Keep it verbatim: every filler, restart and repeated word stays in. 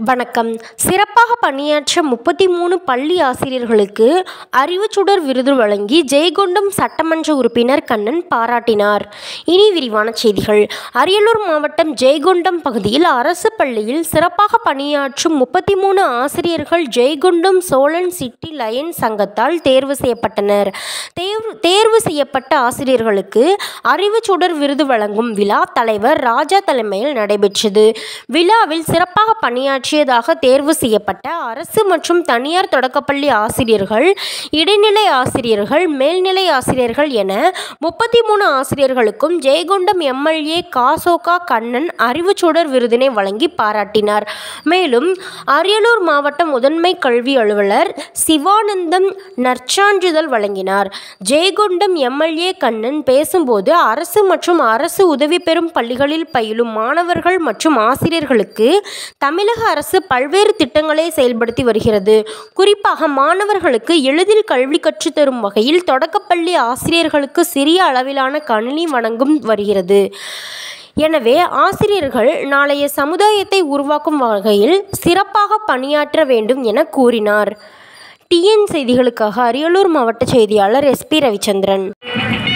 வணக்கம். சிறப்பாக பணியாற்ற முப்பத்தி மூணு பள்ளி ஆசிரியர்களுக்கு அறிவுச்சுடர் விருது வழங்கி ஜெயங்கொண்டம் சட்டமன்ற உறுப்பினர் கண்ணன் பாராட்டினார். இனி விரிவான செய்திகள். அரியலூர் மாவட்டம் ஜெயங்கொண்டம் பகுதியில் அரசு பள்ளியில் சிறப்பாக பணியாற்றும் முப்பத்தி மூணு ஆசிரியர்கள் ஜெயங்கொண்டம் சோழன் சிட்டி லயன்ஸ் சங்கத்தால் தேர்வு செய்யப்பட்டனர். தேர்வு தேர்வு செய்யப்பட்ட ஆசிரியர்களுக்கு அறிவுச்சுடர் விருது வழங்கும் விழா தலைவர் ராஜா தலைமையில் நடைபெற்றது. விழாவில் சிறப்பாக பணியாற்றியதாக தேர்வு செய்யப்பட்ட அரசு மற்றும் தனியார் தொடக்கப்பள்ளி ஆசிரியர்கள், இடைநிலை ஆசிரியர்கள், மேல்நிலை ஆசிரியர்கள் என முப்பத்தி மூணு ஆசிரியர்களுக்கும் ஜெயங்கொண்டம் எம்எல்ஏ காசோகா கண்ணன் அறிவுச்சுடர் விருதினை வழங்கி பாராட்டினார். மேலும் அரியலூர் மாவட்ட முதன்மை கல்வி அலுவலர் சிவானந்தம் நற்சான்றிதழ் வழங்கினார். ஜெயங்கொண்டம் எம்எல்ஏ கண்ணன் பேசும்போது அரசு மற்றும் அரசு உதவி பெறும் பள்ளிகளில் பயிலும் மாணவர்கள் மற்றும் ஆசிரியர்களுக்கு தமிழக அரசு பல்வேறு திட்டங்களை செயல்படுத்தி வருகிறது. குறிப்பாக மாணவர்களுக்கு எளிதில் கல்வி கற்றுத்தரும் வகையில் தொடக்கப்பள்ளி ஆசிரியர்களுக்கு சிறிய அளவிலான கணினி வழங்கும் வருகிறது. எனவே ஆசிரியர்கள் நாளைய சமுதாயத்தை உருவாக்கும் வகையில் சிறப்பாக பணியாற்ற வேண்டும் என கூறினார். டிஎன் செய்திகளுக்காக அரியலூர் மாவட்ட செய்தியாளர் எஸ் பி ரவிச்சந்திரன்.